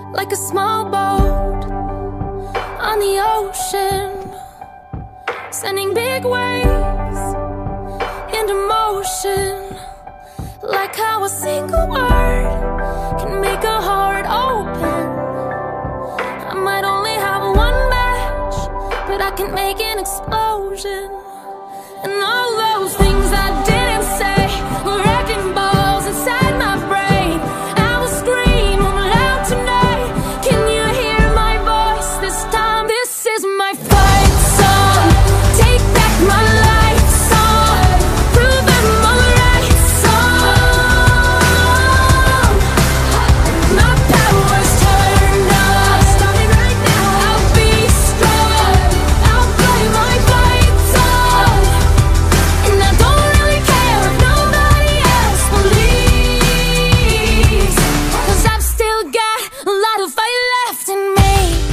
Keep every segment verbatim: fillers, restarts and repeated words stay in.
like a small boat on the ocean, sending big waves into motion, like how a single word can make a heart open. I might only have one match, but I can make an explosion. And all those things I didn't say were wrecking balls inside my brain. I will scream loud tonight. Can you hear my voice this time? This is my fight song. Take back my life song. Prove I'm alright song. My power's turned on. Starting right now. I'll be strong. I'll play my fight song. And I don't really care if nobody else believes, 'cause I've still got a lot of fight left in me.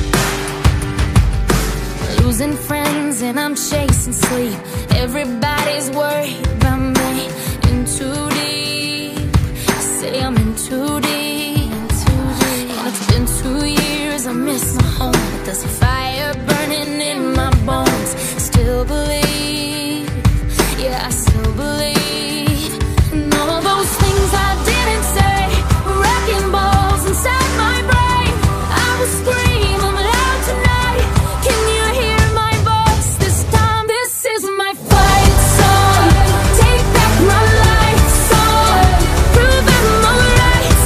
Losing friends and I'm chasing sleep. Everybody's worried about me. In too deep. Say I'm in too deep. And it's been two years, I miss my home, but there's a fire burning in my bones. Still believe, yeah, I still believe. And all those things I didn't say were wrecking balls inside my brain. I will scream loud tonight. Can you hear my voice this time? This is my fight song. Take back my life song. Prove I'm alright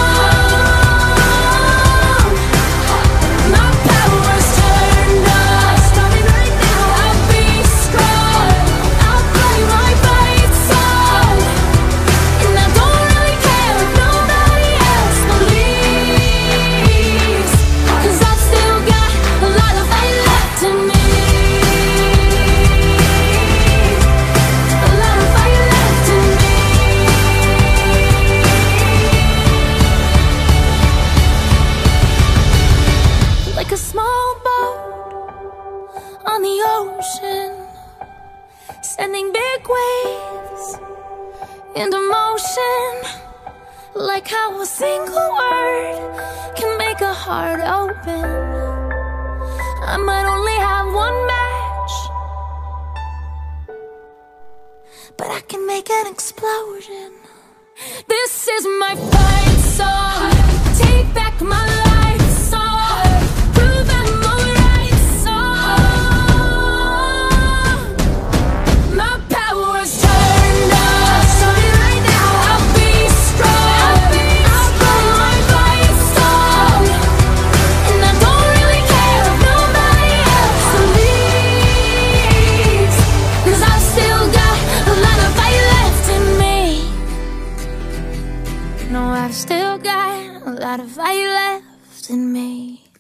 song. My power's turned on. Starting right now. I'll be strong. I'll play my fight song. And I don't really care if nobody else believes, 'cause I've still got a lot of fight left in me. A lot of fight left in me. Like a small boat on the ocean, sending big waves into motion, like how a single word can make a heart open. I might only have one match, but I can make an explosion. This is my fight song. Take back my life song. Prove I'm alright song. My power's turned on. Starting right now. I'll be strong. I'll play my fight song. And I don't really care if nobody else believes, 'cause I've still got a lot of fight left in me. No, I've still got a lot of fight left in me.